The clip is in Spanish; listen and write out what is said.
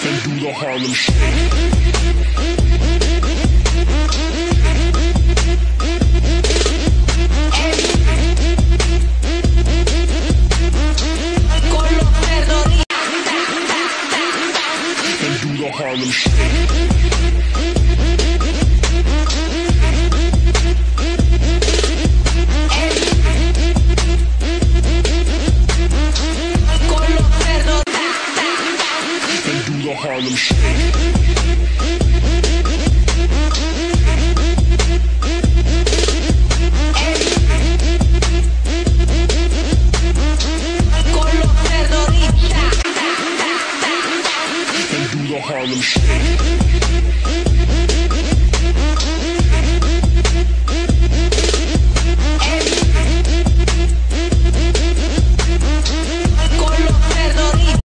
do the Harlem Shake. Harlem Shake. Con los perros and do the Harlem Shake. Con los terroristas and do the Harlem Shake.